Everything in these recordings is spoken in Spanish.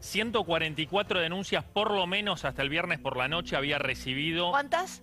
144 denuncias, por lo menos hasta el viernes por la noche había recibido. ¿Cuántas?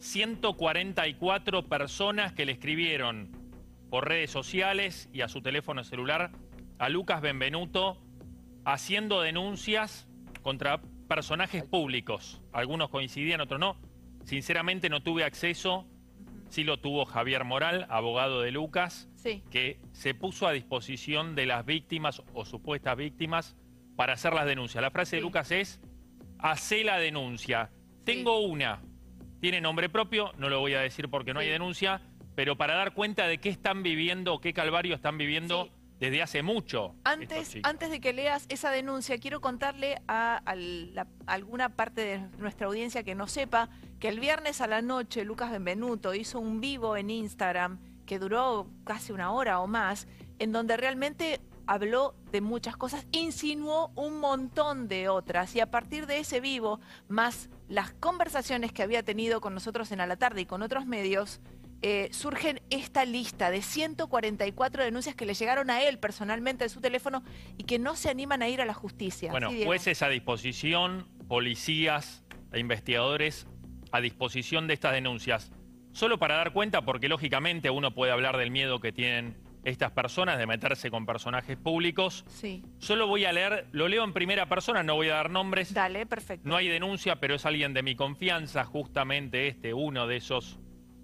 144 personas que le escribieron por redes sociales y a su teléfono celular a Lucas Benvenuto haciendo denuncias contra personajes públicos. Algunos coincidían, otros no. Sinceramente no tuve acceso. Sí lo tuvo Javier Moral, abogado de Lucas, Sí. que se puso a disposición de las víctimas o supuestas víctimas para hacer las denuncias. La frase de Lucas es: hacé la denuncia. Tengo una, tiene nombre propio, no lo voy a decir porque no hay denuncia, pero para dar cuenta de qué están viviendo, qué calvario están viviendo desde hace mucho. Antes de que leas esa denuncia, quiero contarle a alguna parte de nuestra audiencia que no sepa que el viernes a la noche Lucas Benvenuto hizo un vivo en Instagram que duró casi una hora o más, en donde realmente habló de muchas cosas, insinuó un montón de otras, y a partir de ese vivo, más las conversaciones que había tenido con nosotros en A la Tarde y con otros medios, surgen esta lista de 144 denuncias que le llegaron a él personalmente de su teléfono y que no se animan a ir a la justicia. Bueno, ¿Sí, jueces a disposición, policías e investigadores a disposición de estas denuncias. Solo para dar cuenta, porque lógicamente uno puede hablar del miedo que tienen estas personas de meterse con personajes públicos. Sí. Solo voy a leer, lo leo en primera persona, no voy a dar nombres. Dale, perfecto. No hay denuncia, pero es alguien de mi confianza, justamente uno de esos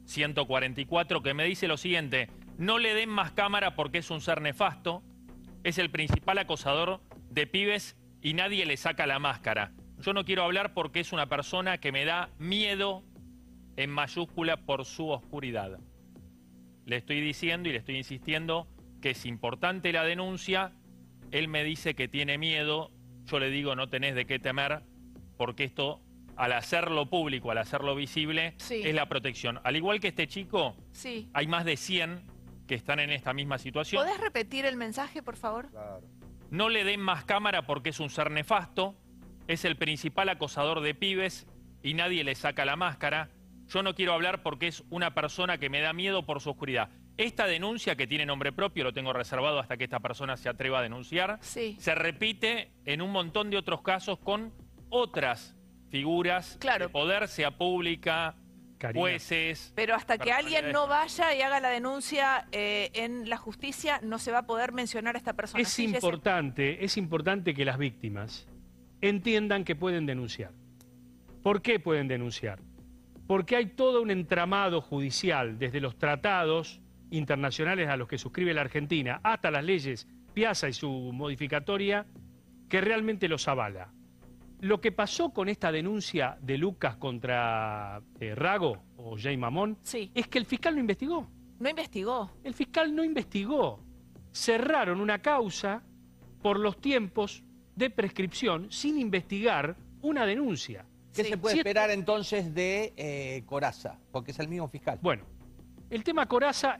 144, que me dice lo siguiente: no le den más cámara porque es un ser nefasto, es el principal acosador de pibes y nadie le saca la máscara. Yo no quiero hablar porque es una persona que me da miedo en mayúscula por su oscuridad. Le estoy diciendo y le estoy insistiendo que es importante la denuncia. Él me dice que tiene miedo. Yo le digo: no tenés de qué temer, porque esto, al hacerlo público, al hacerlo visible, es la protección. Al igual que este chico, hay más de 100 que están en esta misma situación. ¿Podés repetir el mensaje, por favor? Claro. No le den más cámara porque es un ser nefasto, es el principal acosador de pibes y nadie le saca la máscara. Yo no quiero hablar porque es una persona que me da miedo por su oscuridad. Esta denuncia, que tiene nombre propio, lo tengo reservado hasta que esta persona se atreva a denunciar, se repite en un montón de otros casos con otras figuras de poder, sea pública, jueces. Pero hasta que alguien no vaya y haga la denuncia en la justicia, no se va a poder mencionar a esta persona. Es importante que las víctimas entiendan que pueden denunciar. ¿Por qué pueden denunciar? Porque hay todo un entramado judicial, desde los tratados internacionales a los que suscribe la Argentina, hasta las leyes Piazza y su modificatoria, que realmente los avala. Lo que pasó con esta denuncia de Lucas contra Rago o Jay Mamón es que el fiscal no investigó. No investigó. El fiscal no investigó. Cerraron una causa por los tiempos de prescripción sin investigar una denuncia. ¿Qué se puede esperar entonces de Corazza? Porque es el mismo fiscal. Bueno, el tema Corazza,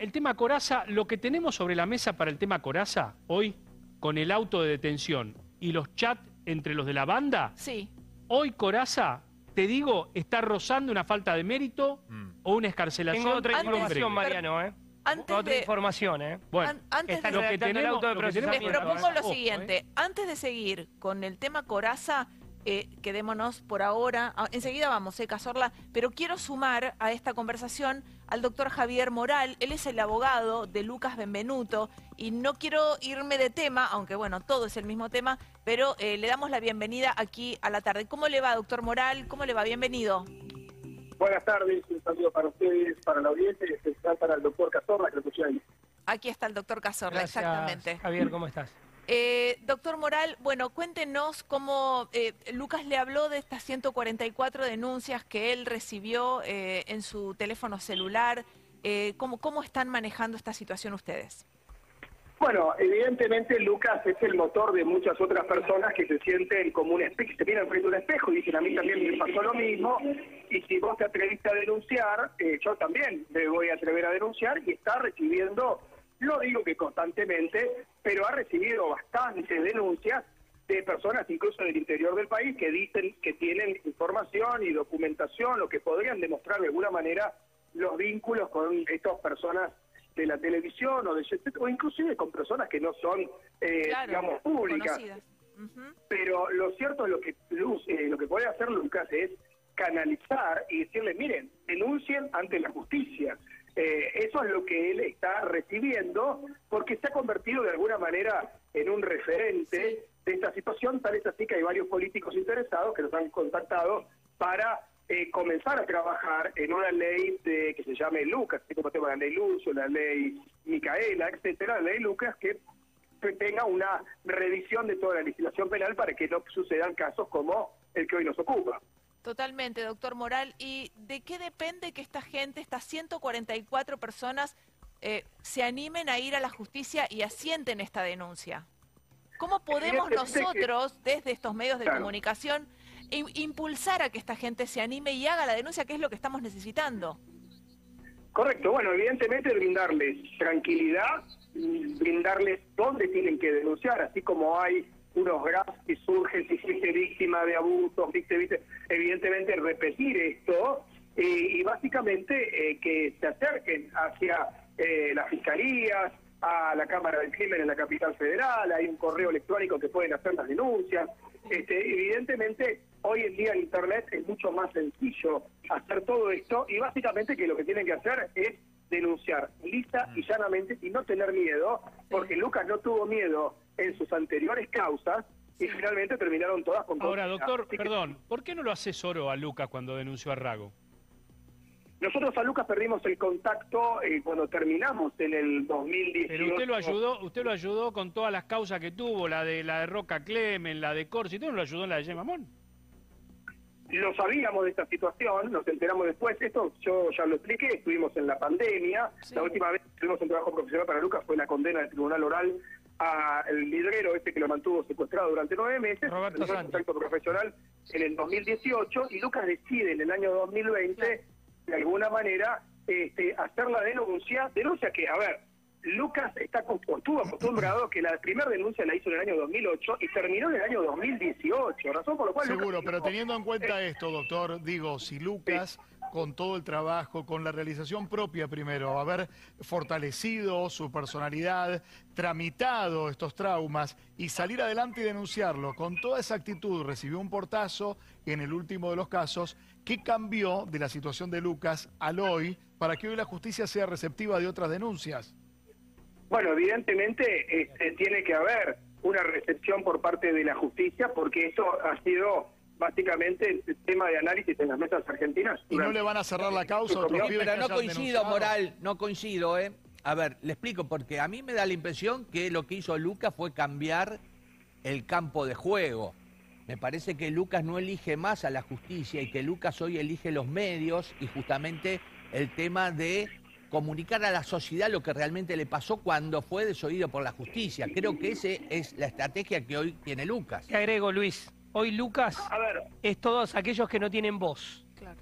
lo que tenemos sobre la mesa para el tema Corazza hoy, con el auto de detención y los chats entre los de la banda, hoy Corazza, te digo, está rozando una falta de mérito o una escarcelación. Tengo otra información, Mariano, otra información, Bueno, antes está de redactando el auto de procesamiento. les propongo lo siguiente. Antes de seguir con el tema Corazza, quedémonos por ahora, enseguida vamos, Cazorla, pero quiero sumar a esta conversación al doctor Javier Moral. Él es el abogado de Lucas Benvenuto y no quiero irme de tema, aunque bueno, todo es el mismo tema, pero le damos la bienvenida aquí a la tarde. ¿Cómo le va, doctor Moral? ¿Cómo le va? Bienvenido. Buenas tardes, un saludo para ustedes, para la audiencia y especial para el doctor Cazorla, que lo escuché ahí. Aquí está el doctor Cazorla, Gracias, exactamente. Javier, ¿cómo estás? Doctor Moral, bueno, cuéntenos cómo Lucas le habló de estas 144 denuncias que él recibió en su teléfono celular. ¿Cómo están manejando esta situación ustedes? Bueno, evidentemente Lucas es el motor de muchas otras personas que se sienten como un espejo, se miran frente a un espejo y dicen: a mí también me pasó lo mismo, y si vos te atreviste a denunciar, yo también me voy a atrever a denunciar, y está recibiendo, no digo que constantemente, pero ha recibido bastantes denuncias de personas incluso del interior del país que dicen que tienen información y documentación o que podrían demostrar de alguna manera los vínculos con estas personas de la televisión o inclusive con personas que no son, digamos, públicas. Pero lo cierto es lo que puede hacer Lucas es canalizar y decirle, miren, denuncien ante la justicia. Eso es lo que él está recibiendo, porque se ha convertido de alguna manera en un referente de esta situación. Tal es así que hay varios políticos interesados que nos han contactado para comenzar a trabajar en una ley que se llame Lucas, así como tenemos la ley Lucio, la ley Micaela, etcétera, la ley Lucas, que tenga una revisión de toda la legislación penal para que no sucedan casos como el que hoy nos ocupa. Totalmente, doctor Moral. ¿Y de qué depende que esta gente, estas 144 personas, se animen a ir a la justicia y asienten esta denuncia? ¿Cómo podemos nosotros, desde estos medios de comunicación, impulsar a que esta gente se anime y haga la denuncia, que es lo que estamos necesitando? Correcto. Bueno, evidentemente brindarles tranquilidad, brindarles dónde tienen que denunciar, así como hay unos graphs que surgen si fuiste víctima de abusos, evidentemente repetir esto y básicamente que se acerquen hacia las fiscalías, a la Cámara del Crimen en la capital federal, hay un correo electrónico que pueden hacer las denuncias. Evidentemente, hoy en día en Internet es mucho más sencillo hacer todo esto y básicamente que lo que tienen que hacer es denunciar lisa y llanamente y no tener miedo, porque Lucas no tuvo miedo en sus anteriores causas y finalmente terminaron todas con... Ahora, doctor, perdón, ¿por qué no lo asesoró a Lucas cuando denunció a Rago? Nosotros a Lucas perdimos el contacto cuando terminamos en el 2018. Pero usted lo ayudó con todas las causas que tuvo, la de Roca Clemen, la de Corsi, ¿usted no lo ayudó en la de Gemamón? Lo sabíamos de esta situación, nos enteramos después. Esto yo ya lo expliqué, estuvimos en la pandemia. La última vez que tuvimos un trabajo profesional para Lucas fue la condena del tribunal oral al lidrero que lo mantuvo secuestrado durante 9 meses. Roberto Santos. Contacto profesional en el 2018 y Lucas decide en el año 2020 de alguna manera hacer la denuncia que, a ver, Lucas estuvo acostumbrado que la primera denuncia la hizo en el año 2008 y terminó en el año 2018, razón por la cual... Seguro, pero teniendo en cuenta esto, doctor, digo, si Lucas, con todo el trabajo, con la realización propia primero, haber fortalecido su personalidad, tramitado estos traumas y salir adelante y denunciarlo, con toda esa actitud recibió un portazo en el último de los casos, ¿qué cambió de la situación de Lucas al hoy para que hoy la justicia sea receptiva de otras denuncias? Bueno, evidentemente tiene que haber una recepción por parte de la justicia porque esto ha sido básicamente el tema de análisis en las mesas argentinas. ¿Y no le van a cerrar la causa a otros pibes pero que no hayan coincido, denunciado? Moral, no coincido, A ver, le explico, porque a mí me da la impresión que lo que hizo Lucas fue cambiar el campo de juego. Me parece que Lucas no elige más a la justicia y que Lucas hoy elige los medios y justamente el tema de comunicar a la sociedad lo que realmente le pasó cuando fue desoído por la justicia. Creo que esa es la estrategia que hoy tiene Lucas. Te agrego, Luis. Hoy Lucas es todos aquellos que no tienen voz. Claro.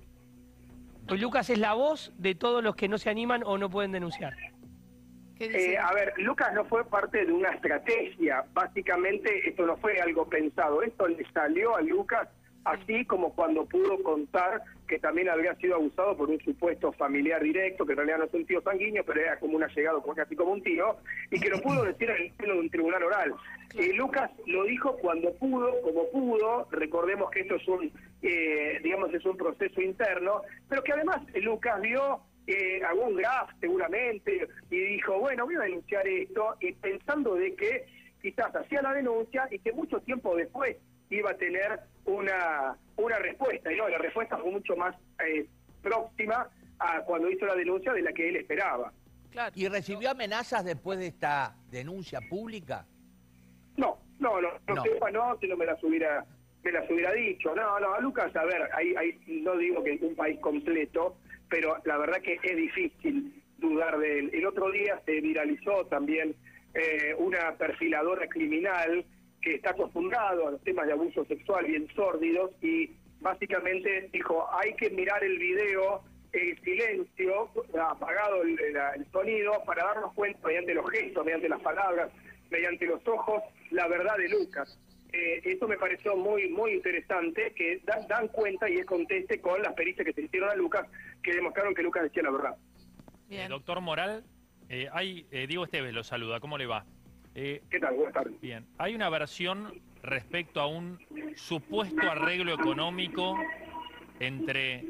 Hoy Lucas es la voz de todos los que no se animan o no pueden denunciar. ¿Qué dice? A ver, Lucas no fue parte de una estrategia. Básicamente esto no fue algo pensado. Esto le salió a Lucas así como cuando pudo contar que también había sido abusado por un supuesto familiar directo, que en realidad no es un tío sanguíneo, pero era como un allegado, casi como un tío, y que lo pudo decir en el seno de un tribunal oral. Lucas lo dijo cuando pudo, como pudo. Recordemos que esto es un proceso interno, pero que además Lucas vio algún graph seguramente y dijo, bueno, voy a denunciar esto, y pensando de que quizás hacía la denuncia y que mucho tiempo después iba a tener una respuesta, y no, la respuesta fue mucho más próxima a cuando hizo la denuncia de la que él esperaba. Claro. ¿Y recibió amenazas después de esta denuncia pública? No, sepa, no, si no me las hubiera dicho. No, a Lucas, a ver, no digo que es un país completo, pero la verdad que es difícil dudar de él. El otro día se viralizó también una perfiladora criminal que está acostumbrado a los temas de abuso sexual bien sórdidos y básicamente dijo, hay que mirar el video en silencio, apagado el sonido, para darnos cuenta mediante los gestos, mediante las palabras, mediante los ojos, la verdad de Lucas. Esto me pareció muy interesante, que dan cuenta y es conteste con las pericias que se hicieron a Lucas, que demostraron que Lucas decía la verdad. Bien. Doctor Moral, Diego Esteves lo saluda, ¿cómo le va? ¿Qué tal? Buenas tardes. Bien, hay una versión respecto a un supuesto arreglo económico entre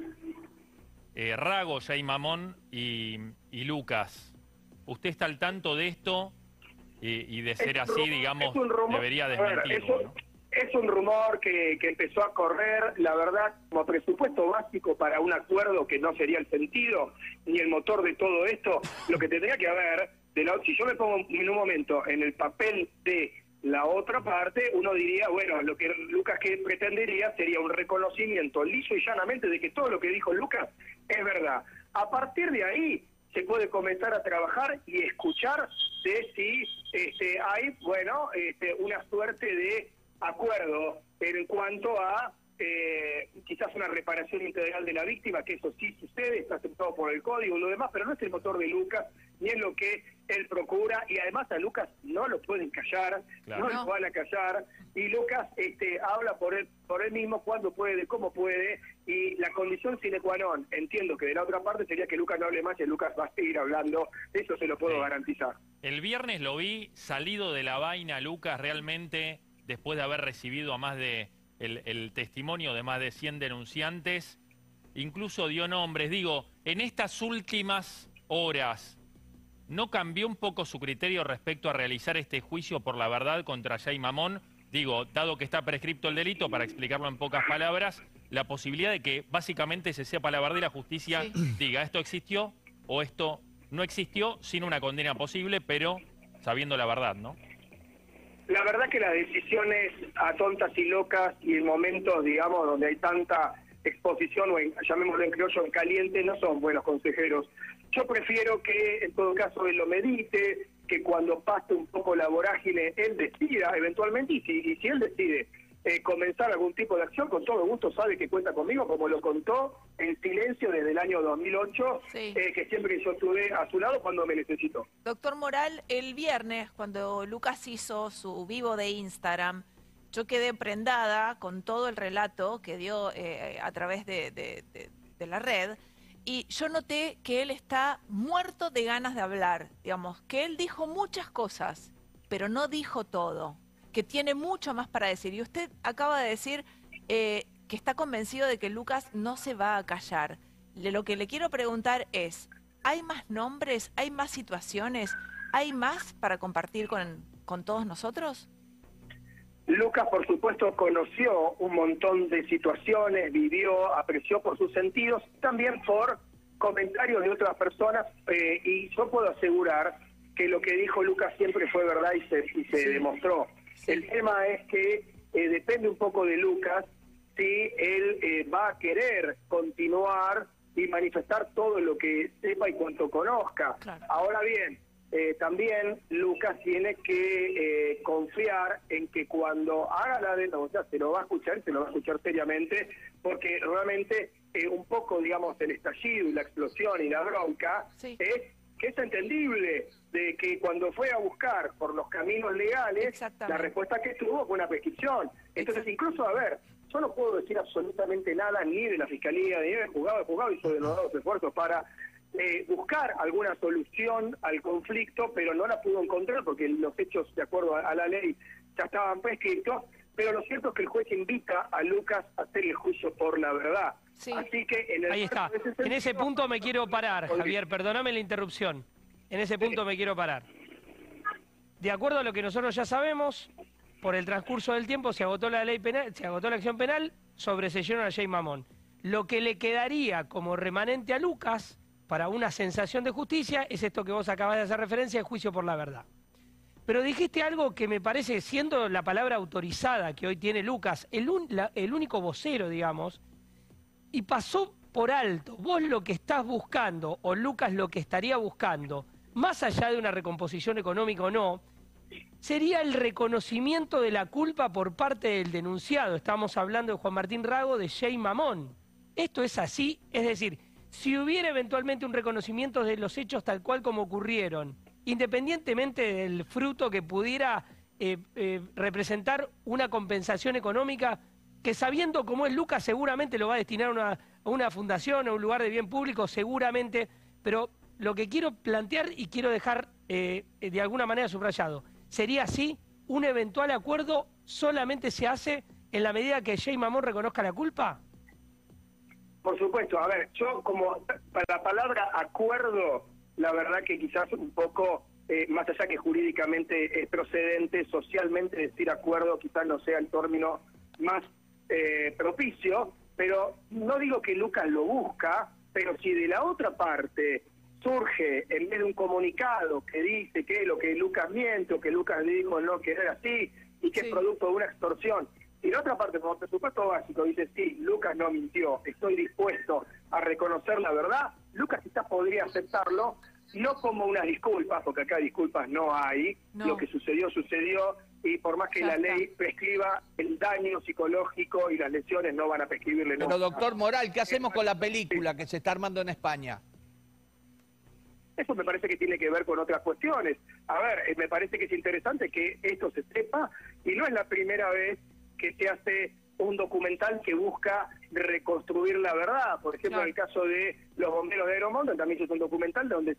Rago, Jay Mamón y Lucas. ¿Usted está al tanto de esto? Y de ser así, digamos, debería desmentirlo, ¿no? Es un rumor que empezó a correr, la verdad, como presupuesto básico para un acuerdo que no sería el sentido ni el motor de todo esto. Lo que tendría que haber, si yo me pongo en un momento en el papel de la otra parte, uno diría, bueno, lo que Lucas que pretendería sería un reconocimiento liso y llanamente de que todo lo que dijo Lucas es verdad. A partir de ahí se puede comenzar a trabajar y escuchar de si hay, bueno, una suerte de acuerdo en cuanto a quizás una reparación integral de la víctima, que eso sí sucede, está aceptado por el código y lo demás, pero no es el motor de Lucas, ni es lo que él procura, y además a Lucas no lo pueden callar, claro. no lo van a callar, y Lucas habla por él mismo, cuando puede, cómo puede, y la condición sine qua non, entiendo que de la otra parte sería que Lucas no hable más y Lucas va a seguir hablando, eso se lo puedo garantizar. El viernes lo vi salido de la vaina, Lucas, realmente, después de haber recibido a más de el testimonio de más de 100 denunciantes, incluso dio nombres. Digo, en estas últimas horas, ¿no cambió un poco su criterio respecto a realizar este juicio por la verdad contra Jay Mamón? Digo, dado que está prescripto el delito, para explicarlo en pocas palabras, la posibilidad de que básicamente se sepa la verdad y la justicia diga esto existió o esto no existió, sin una condena posible, pero sabiendo la verdad, ¿no? La verdad que las decisiones a tontas y locas y en momentos, digamos, donde hay tanta exposición, o llamémoslo en criollo, en caliente, no son buenos consejeros. Yo prefiero que, en todo caso, él lo medite, que cuando pase un poco la vorágine, él decida eventualmente, y si él decide comenzar algún tipo de acción, con todo gusto sabe que cuenta conmigo, como lo contó en silencio desde el año 2008, que siempre yo estuve a su lado cuando me necesitó. Doctor Moral, el viernes, cuando Lucas hizo su vivo de Instagram, yo quedé prendada con todo el relato que dio a través de la red, y yo noté que él está muerto de ganas de hablar, digamos, que él dijo muchas cosas, pero no dijo todo, que tiene mucho más para decir. Y usted acaba de decir que está convencido de que Lucas no se va a callar. Lo que le quiero preguntar es, ¿hay más nombres? ¿Hay más situaciones? ¿Hay más para compartir con todos nosotros? Lucas, por supuesto, conoció un montón de situaciones, vivió, apreció por sus sentidos, también por comentarios de otras personas, y yo puedo asegurar que lo que dijo Lucas siempre fue verdad y se demostró. El tema es que depende un poco de Lucas si él va a querer continuar y manifestar todo lo que sepa y cuanto conozca. Claro. Ahora bien, también Lucas tiene que confiar en que cuando haga la denuncia se lo va a escuchar seriamente, porque realmente un poco, digamos, el estallido y la explosión y la bronca es que es entendible de que cuando fue a buscar por los caminos legales, la respuesta que tuvo fue una prescripción. Entonces, incluso, a ver, yo no puedo decir absolutamente nada ni de la Fiscalía, ni del juzgado. El juzgado hizo denodados esfuerzos para buscar alguna solución al conflicto, pero no la pudo encontrar porque los hechos, de acuerdo a la ley, ya estaban prescritos. Pero lo cierto es que el juez invita a Lucas a hacer el juicio por la verdad. Así que ahí está. En ese punto me quiero parar, Javier, perdóname la interrupción. En ese punto me quiero parar. De acuerdo a lo que nosotros ya sabemos, por el transcurso del tiempo se agotó la ley penal, se agotó la acción penal, sobreseyeron a Jay Mamón. Lo que le quedaría como remanente a Lucas para una sensación de justicia es esto que vos acabas de hacer referencia, el juicio por la verdad. Pero dijiste algo que me parece, siendo la palabra autorizada que hoy tiene Lucas, el único vocero, digamos, y pasó por alto. Vos lo que estás buscando, o Lucas lo que estaría buscando, más allá de una recomposición económica o no, sería el reconocimiento de la culpa por parte del denunciado. Estamos hablando de Juan Martín Rago, de Jay Mamón. Esto es así, es decir, si hubiera eventualmente un reconocimiento de los hechos tal cual como ocurrieron, independientemente del fruto que pudiera representar una compensación económica, que sabiendo cómo es Lucas seguramente lo va a destinar a una fundación, a un lugar de bien público, seguramente, pero lo que quiero plantear y quiero dejar de alguna manera subrayado, sería así un eventual acuerdo solamente se hace en la medida que Jay Mamón reconozca la culpa? Por supuesto, a ver, yo como para la palabra acuerdo, la verdad que quizás un poco, más allá que jurídicamente es procedente, socialmente decir acuerdo quizás no sea el término más propicio, pero no digo que Lucas lo busca, pero si de la otra parte surge en vez de un comunicado que dice que lo que Lucas miente o que Lucas le dijo no que era así y que es producto de una extorsión, y la otra parte como presupuesto básico dice sí, Lucas no mintió, estoy dispuesto a reconocer la verdad, Lucas quizás podría aceptarlo, no como unas disculpas, porque acá disculpas no hay, lo que sucedió, y por más que la ley prescriba, el daño psicológico y las lesiones no van a prescribirle. Pero doctor Moral, ¿qué hacemos con la película que se está armando en España? Eso me parece que tiene que ver con otras cuestiones. A ver, me parece que es interesante que esto se sepa, y no es la primera vez que se hace un documental que busca reconstruir la verdad. Por ejemplo, en el caso de los bomberos de Aeromonte, también se hizo un documental donde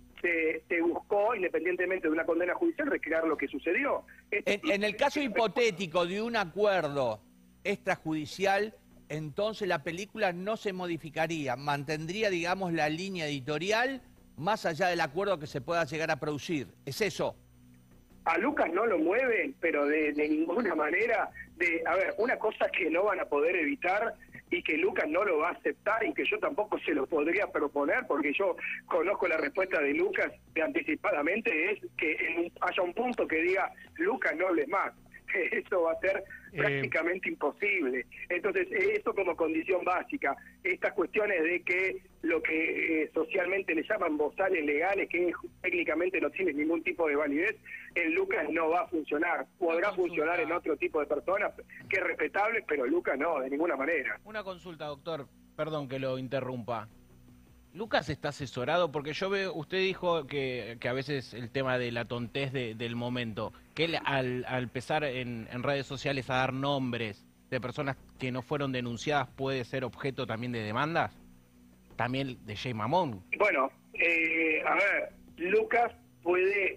se buscó, independientemente de una condena judicial, recrear lo que sucedió. En el caso hipotético de un acuerdo extrajudicial, entonces la película no se modificaría, mantendría, digamos, la línea editorial más allá del acuerdo que se pueda llegar a producir. ¿Es eso? A Lucas no lo mueven, pero de ninguna manera. A ver, una cosa que no van a poder evitar y que Lucas no lo va a aceptar y que yo tampoco se lo podría proponer, porque yo conozco la respuesta de Lucas anticipadamente, es que haya un punto que diga, Lucas, no hables más. Eso va a ser prácticamente imposible. Entonces, eso como condición básica. Estas cuestiones de que lo que socialmente le llaman bozales legales, que técnicamente no tienen ningún tipo de validez, en Lucas no va a funcionar. Podrá funcionar en otro tipo de personas, que es respetable, pero Lucas no, de ninguna manera. Una consulta, doctor, perdón que lo interrumpa. ¿Lucas está asesorado? Porque yo veo, usted dijo que a veces el tema de la tontez del momento, que él al empezar en redes sociales a dar nombres de personas que no fueron denunciadas puede ser objeto también de demandas, también de Jay Mamón. Bueno, a ver, Lucas puede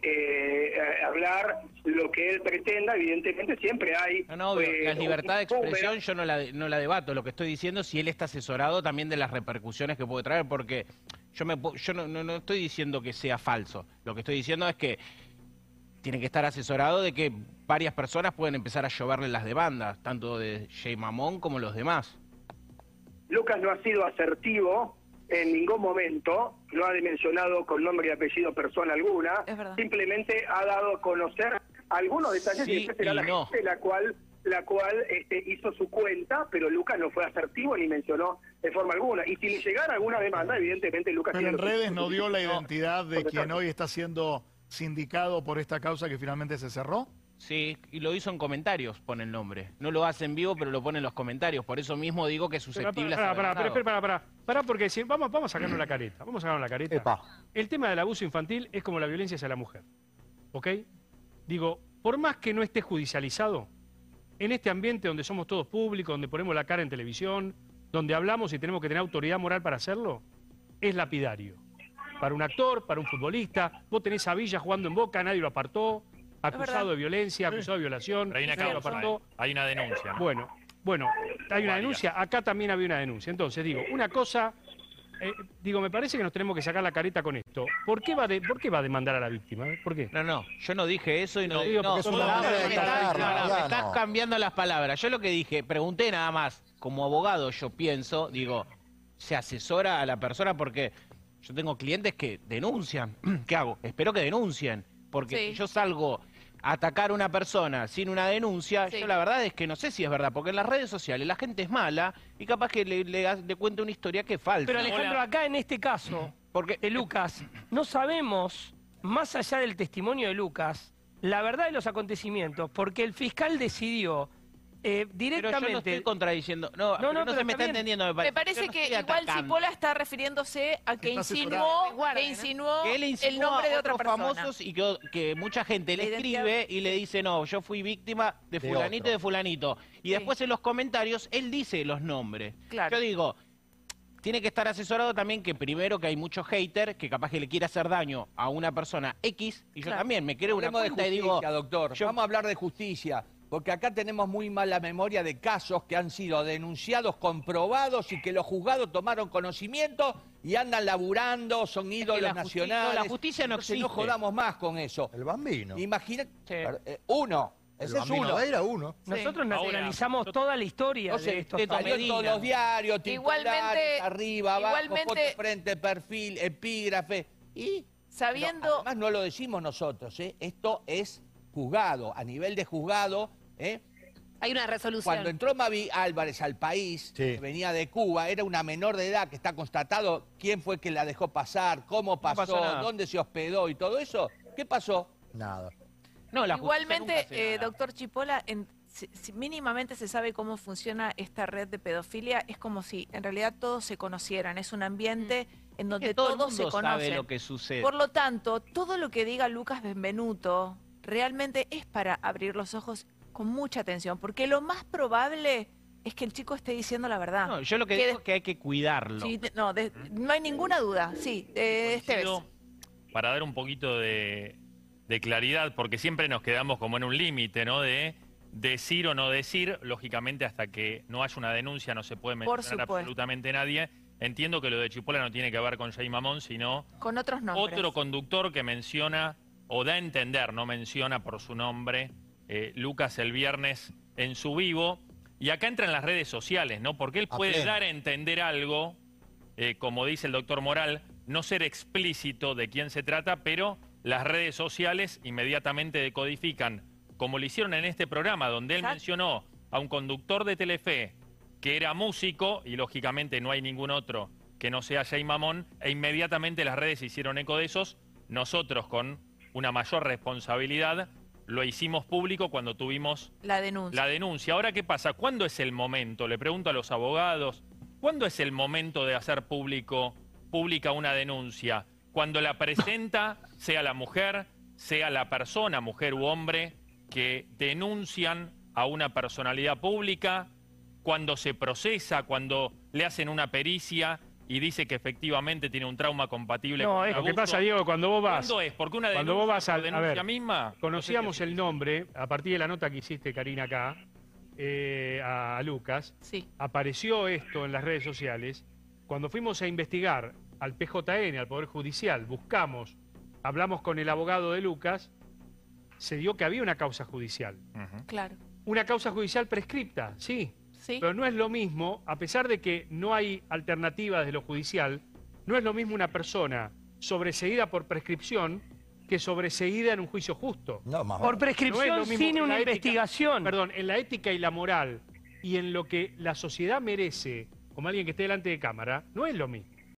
hablar lo que él pretenda, evidentemente siempre hay... No, la libertad de expresión yo no la debato, lo que estoy diciendo es si él está asesorado también de las repercusiones que puede traer, porque yo no estoy diciendo que sea falso, lo que estoy diciendo es que tiene que estar asesorado de que varias personas pueden empezar a lloverle las demandas, tanto de Jay Mamón como los demás. Lucas no ha sido asertivo en ningún momento, no ha dimensionado con nombre y apellido persona alguna, simplemente ha dado a conocer algunos detalles y después será la gente la cual hizo su cuenta, pero Lucas no fue asertivo ni mencionó de forma alguna. Y si le llegara alguna demanda, evidentemente Lucas... Pero en redes no dio la identidad de quien hoy está siendo sindicado por esta causa que finalmente se cerró. Sí, y lo hizo en comentarios, pone el nombre. No lo hace en vivo, pero lo pone en los comentarios. Por eso mismo digo que es susceptible a ser denunciado. Pará, porque si, vamos a sacarnos la careta. Vamos a sacarnos la careta. El tema del abuso infantil es como la violencia hacia la mujer. ¿Ok? Digo, por más que no esté judicializado, en este ambiente donde somos todos públicos, donde ponemos la cara en televisión, donde hablamos y tenemos que tener autoridad moral para hacerlo, es lapidario. Para un actor, para un futbolista, vos tenés a Villa jugando en Boca, nadie lo apartó, acusado de violencia, acusado de violación, pero hay una causa, lo apartó. Hay una denuncia. Bueno, hay una denuncia, acá también había una denuncia. Entonces, digo, una cosa, me parece que nos tenemos que sacar la careta con esto. ¿Por qué va a demandar a la víctima? ¿Por qué? No, yo no dije eso y no digo porque me estás cambiando las palabras. Yo lo que dije, pregunté nada más, como abogado yo pienso, digo, se asesora a la persona porque yo tengo clientes que denuncian. ¿Qué hago? Espero que denuncien, porque si yo salgo a atacar a una persona sin una denuncia, yo la verdad es que no sé si es verdad, porque en las redes sociales la gente es mala y capaz que le cuenta una historia que es falsa. Pero Alejandro, acá en este caso, de Lucas, no sabemos, más allá del testimonio de Lucas, la verdad de los acontecimientos, porque el fiscal decidió directamente... Pero yo no estoy contradiciendo. No se me está entendiendo. Me parece que igual Cipolla está refiriéndose a que insinuó que él el nombre de otra persona. Famosos y que mucha gente le escribe y le dice, no, yo fui víctima de fulanito y de fulanito. Y después en los comentarios él dice los nombres. Yo digo, tiene que estar asesorado también que primero que hay muchos haters que capaz que le quiere hacer daño a una persona X, y yo también me creo una cuenta y digo... Doctor, vamos a hablar de justicia. porque acá tenemos muy mala memoria de casos que han sido denunciados, comprobados y que los juzgados tomaron conocimiento y andan laburando, son ídolos nacionales. La justicia no Entonces, existe. no jodamos más con eso. El Bambino. Imagínate, Sí. uno, El ese es Bambino uno. era uno. Nosotros Ahora, analizamos toda la historia Entonces, de estos de casos. salió en todos los diarios, titulares, Igualmente- arriba, abajo, igualmente- foto frente, perfil, epígrafe. Y Sabiendo... pero además no lo decimos nosotros, ¿eh? Esto es juzgado, a nivel de juzgado, ¿eh? Hay una resolución. Cuando entró Mavi Álvarez al país, Sí. que venía de Cuba, era una menor de edad que está constatado quién fue que la dejó pasar, cómo pasó, nada. dónde se hospedó y todo eso. ¿Qué pasó? Nada. No, la justicia Igualmente, nunca hace nada. doctor Chipola, si mínimamente se sabe cómo funciona esta red de pedofilia, es como si en realidad todos se conocieran. Es un ambiente en donde Que todo el todos se mundo sabe conocen. lo que sucede. Por lo tanto, todo lo que diga Lucas Benvenuto realmente es para abrir los ojos con mucha atención, porque lo más probable es que el chico esté diciendo la verdad. No, yo lo que Que digo es que hay que cuidarlo. Sí, no hay ninguna duda, sí, Esteves. Coincido, para dar un poquito de claridad, porque siempre nos quedamos como en un límite, ¿no? De decir o no decir, lógicamente hasta que no haya una denuncia no se puede Por mencionar supuesto. absolutamente nadie. Entiendo que lo de Chipola no tiene que ver con Jay Mamón, sino Con otros nombres. otro conductor que menciona, o da a entender, no menciona por su nombre, Lucas el viernes en su vivo. Y acá entran las redes sociales, ¿no? Porque él A puede pleno. dar a entender algo, como dice el doctor Moral, no ser explícito de quién se trata, pero las redes sociales inmediatamente decodifican, como lo hicieron en este programa, donde él Exacto. mencionó a un conductor de Telefe que era músico, y lógicamente no hay ningún otro que no sea Jay Mamón, e inmediatamente las redes hicieron eco de esos. Nosotros, con una mayor responsabilidad, lo hicimos público cuando tuvimos La denuncia. la denuncia. Ahora, ¿qué pasa? ¿Cuándo es el momento? Le pregunto a los abogados, ¿cuándo es el momento de hacer pública una denuncia? Cuando la presenta, sea la mujer, sea la persona, mujer u hombre, que denuncian a una personalidad pública, cuando se procesa, cuando le hacen una pericia y dice que efectivamente tiene un trauma compatible No, con es el Lo que abuso. pasa, Diego, cuando vos vas... ¿Cuándo es? Porque una Cuando denuncia, vos vas por a denuncia ver, misma... Conocíamos no sé el nombre, a partir de la nota que hiciste, Karina, acá, a Lucas. Sí. Apareció esto en las redes sociales. Cuando fuimos a investigar al PJN, al Poder Judicial, hablamos con el abogado de Lucas, se dio que había una causa judicial. Ujú. Claro. Una causa judicial prescripta, sí. Sí. Pero no es lo mismo, a pesar de que no hay alternativas de lo judicial, no es lo mismo una persona sobreseída por prescripción que sobreseída en un juicio justo. No, más Por vale. prescripción No es lo mismo sin en una la ética- investigación. Perdón, en la ética y la moral y en lo que la sociedad merece, como alguien que esté delante de cámara, no es lo mismo.